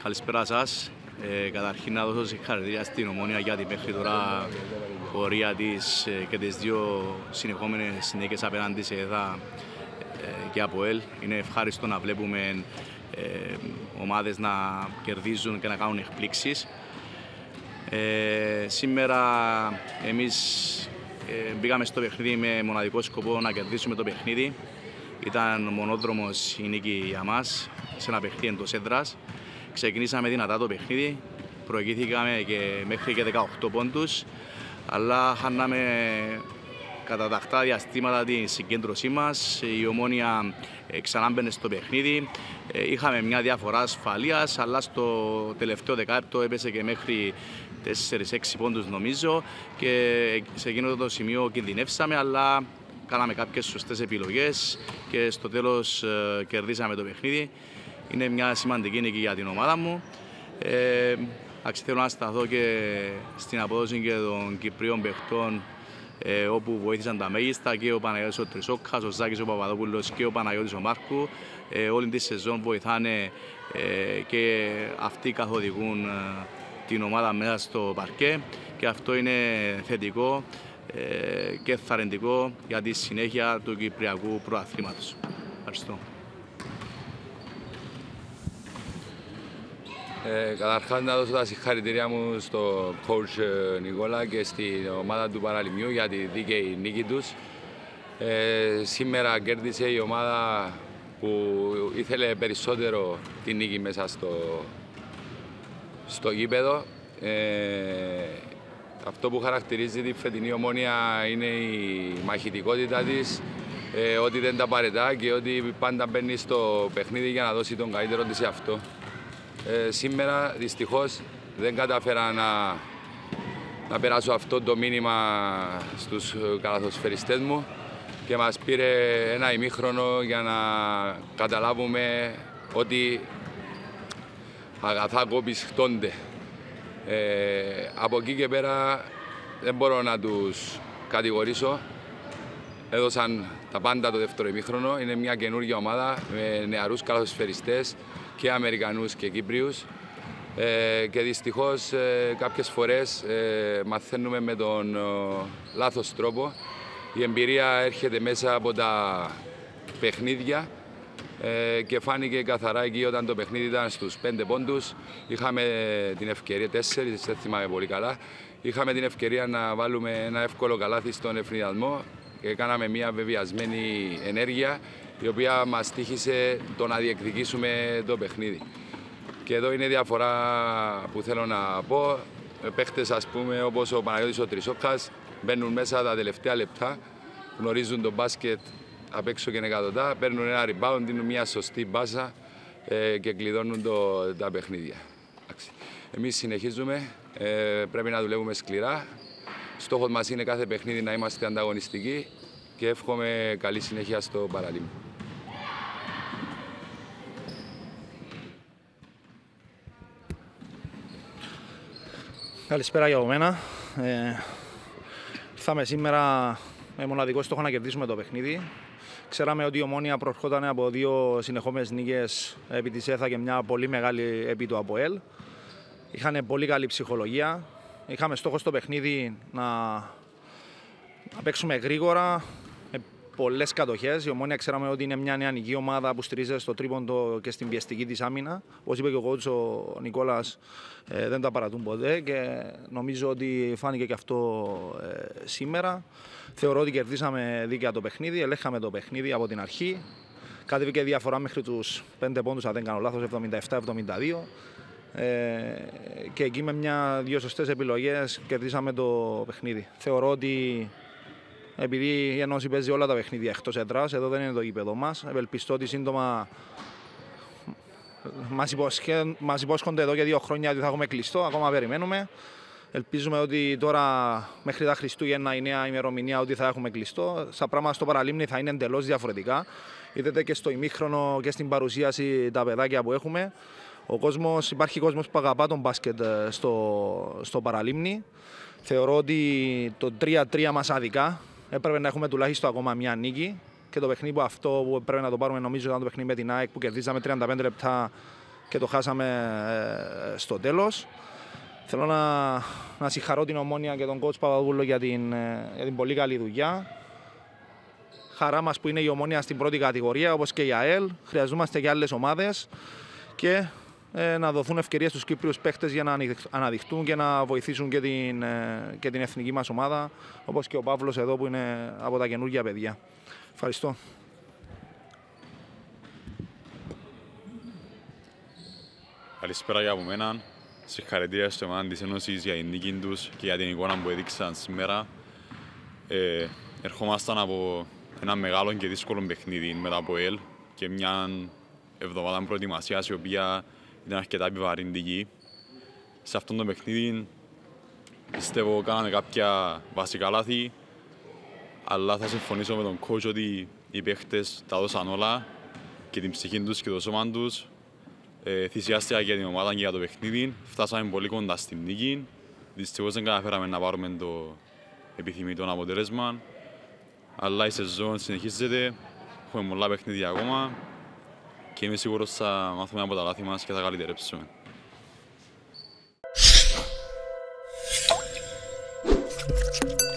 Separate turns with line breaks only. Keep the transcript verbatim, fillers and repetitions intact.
Καλησπέρα σας. Ε, καταρχήν να δώσω συγχαρητήρια στην Ομόνοια για την μέχρι τώρα πορεία της ε, και τις δύο συνεχόμενες νίκες απέναντι σε ΕΔΑ ε, και ΑΠΟΕΛ. Είναι ευχάριστο να βλέπουμε ε, ομάδες να κερδίζουν και να κάνουν εκπλήξεις. Ε, σήμερα εμείς ε, μπήκαμε στο παιχνίδι με μοναδικό σκοπό να κερδίσουμε το παιχνίδι. Ήταν μονόδρομος η νίκη για μας σε ένα παιχνίδι εντός έδρας. Ξεκινήσαμε δυνατά το παιχνίδι, προηγήθηκαμε και μέχρι και δεκαοκτώ πόντους, αλλά χάναμε κατά τακτά διαστήματα την συγκέντρωσή μας. Η Ομόνοια ξανά μπαινε στο παιχνίδι, είχαμε μια διαφορά ασφαλείας, αλλά στο τελευταίο δεκάλεπτο έπεσε και μέχρι τέσσερα έξι πόντους νομίζω και σε εκείνο το σημείο κινδυνεύσαμε, αλλά κάναμε κάποιες σωστές επιλογές και στο τέλος ε, κερδίσαμε το παιχνίδι. Είναι μια σημαντική νίκη για την ομάδα μου. Ε, θέλω να σταθώ και στην απόδοση και των Κυπρίων παιχτών, ε, όπου βοήθησαν τα μέγιστα, και ο Παναγιώτης ο Τρισόκας, ο Ζάκης ο Παπαδόπουλος και ο Παναγιώτης ο Μάρκου. Ε, όλη τη σεζόν βοηθάνε ε, και αυτοί καθοδηγούν ε, την ομάδα μέσα στο παρκέ και αυτό είναι θετικό ε, και θαρρυντικό για τη συνέχεια του Κυπριακού Πρωταθλήματος. Ευχαριστώ.
Ε, καταρχάς να δώσω τα συγχαρητήρια μου στον coach Νικόλα και στην ομάδα του Παραλιμιού για τη δίκαιη νίκη τους. Ε, σήμερα κέρδισε η ομάδα που ήθελε περισσότερο τη νίκη μέσα στο, στο γήπεδο. Ε, αυτό που χαρακτηρίζει τη φετινή Ομόνοια είναι η μαχητικότητα της, ε, ότι δεν τα παρετά και ότι πάντα μπαίνει στο παιχνίδι για να δώσει τον καλύτερο της σε αυτό. Ε, σήμερα δυστυχώς δεν καταφέρα να, να περάσω αυτό το μήνυμα στους καλαθοσφαιριστές μου και μας πήρε ένα ημίχρονο για να καταλάβουμε ότι αγαθά κόπης χτώνται. Ε, από εκεί και πέρα δεν μπορώ να τους κατηγορήσω. Έδωσαν τα πάντα το δεύτερο ημίχρονο. Είναι μια καινούργια ομάδα με νεαρούς καλαθοσφαιριστές και Αμερικανούς και Κύπριους. Ε, και δυστυχώς ε, κάποιες φορές ε, μαθαίνουμε με τον ε, λάθος τρόπο. Η εμπειρία έρχεται μέσα από τα παιχνίδια ε, και φάνηκε καθαρά εκεί όταν το παιχνίδι ήταν στους πέντε πόντους. Είχαμε την ευκαιρία, τέσσερις, δεν θυμάμαι πολύ καλά, είχαμε την ευκαιρία να βάλουμε ένα εύκολο καλάθι στον ευνηδιασμό και κάναμε μια βεβαιασμένη ενέργεια η οποία μας τύχησε το να διεκδικήσουμε το παιχνίδι. Και εδώ είναι η διαφορά που θέλω να πω. Παίχτες, ας πούμε, όπως ο Παναγιώτης ο Τρισόκας, μπαίνουν μέσα τα τελευταία λεπτά, γνωρίζουν το μπάσκετ απ' έξω και εκατοντά, παίρνουν ένα rebound, δίνουν μια σωστή μπάσα ε, και κλειδώνουν το, τα παιχνίδια. Εμείς συνεχίζουμε, ε, πρέπει να δουλεύουμε σκληρά. Στόχος μας είναι κάθε παιχνίδι να είμαστε ανταγωνιστικοί και εύχομαι καλή συνέχεια στο Παραλίμνη.
Καλησπέρα για μένα. Ε, ήρθαμε σήμερα με μοναδικό στόχο να κερδίσουμε το παιχνίδι. Ξέραμε ότι η Ομόνοια προερχόταν από δύο συνεχόμενες νίκες επί της ΕΘΑ και μια πολύ μεγάλη επί του ΑΠΟΕΛ. Είχαν πολύ καλή ψυχολογία. Είχαμε στόχο στο παιχνίδι να, να παίξουμε γρήγορα, με πολλές κατοχές. Η Ομόνοια ξέραμε ότι είναι μια νεανική ομάδα που στηρίζεται στο τρίποντο και στην πιεστική της άμυνα. Όπως είπε και ο coach ο Νικόλας, ε, δεν τα παρατούν ποτέ και νομίζω ότι φάνηκε και αυτό ε, σήμερα. Θεωρώ ότι κερδίσαμε δίκαια το παιχνίδι, ελέγχαμε το παιχνίδι από την αρχή. Κατέβηκε διαφορά μέχρι τους πέντε πόντους, αν δεν κάνω λάθος, εβδομήντα επτά εβδομήντα δύο. Ε, και εκεί με μια-δύο σωστές επιλογές κερδίσαμε το παιχνίδι. Θεωρώ ότι επειδή η Ένωση παίζει όλα τα παιχνίδια εκτός έδρας, εδώ δεν είναι το γήπεδο μας, ευελπιστώ ότι σύντομα μας, υποσχέ, μας υπόσχονται εδώ και δύο χρόνια ότι θα έχουμε κλειστό, ακόμα περιμένουμε. Ελπίζουμε ότι τώρα μέχρι τα Χριστούγεννα η νέα ημερομηνία ότι θα έχουμε κλειστό. Στα πράγματα στο Παραλίμνη θα είναι εντελώς διαφορετικά. Είδατε και στο ημίχρονο και στην παρουσίαση τα παιδάκια που έχουμε. Ο κόσμος, υπάρχει κόσμος που αγαπά τον μπάσκετ στο, στο Παραλίμνη. Θεωρώ ότι το τρία τρία μας αδικά. Έπρεπε να έχουμε τουλάχιστον ακόμα μια νίκη. Και το παιχνίδι που αυτό που πρέπει να το πάρουμε, νομίζω ήταν το παιχνίδι με την ΑΕΚ που κερδίζαμε τριάντα πέντε λεπτά και το χάσαμε ε, στο τέλος. Θέλω να, να συγχαρώ την Ομόνοια και τον coach Παπαδόπουλο για την, ε, για την πολύ καλή δουλειά. Χαρά μας που είναι η Ομόνοια στην πρώτη κατηγορία, όπως και η ΑΕΛ. Χρειαζόμαστε και άλλες ομάδες και ε, να δοθούν ευκαιρίες στους Κύπριους παίχτες για να αναδειχτούν και να βοηθήσουν και την, ε, και την εθνική μας ομάδα, όπως και ο Παύλος εδώ που είναι από τα καινούργια παιδιά. Ευχαριστώ.
Καλησπέρα για από μένα. Συγχαρητήρια στο ομάδα της Ένωσης για την νίκη τους και για την εικόνα που έδειξαν σήμερα. Ε, ερχόμασταν από ένα μεγάλο και δύσκολο παιχνίδι με το ΑΠΟΕΛ και μια εβδομάδα προετοιμασίας η οποία ήταν αρκετά επιβαρυντική. Σε αυτό το παιχνίδι πιστεύω κάναμε κάποια βασικά λάθη, αλλά θα συμφωνήσω με τον coach ότι οι παίχτες τα δώσαν όλα και την ψυχή τους και το σώμα τους. Ε, θυσιάστηκα για την ομάδα και για το παιχνίδι. Φτάσαμε πολύ κοντά στην νίκη. Δυστυχώς δεν καταφέραμε να πάρουμε το επιθυμητό αποτέλεσμα. Αλλά η σεζόν συνεχίζεται. Έχουμε πολλά παιχνίδια ακόμα. Και είμαι σίγουρος θα μάθουμε από τα λάθη μας και θα καλυτερέψουμε.
Thank you.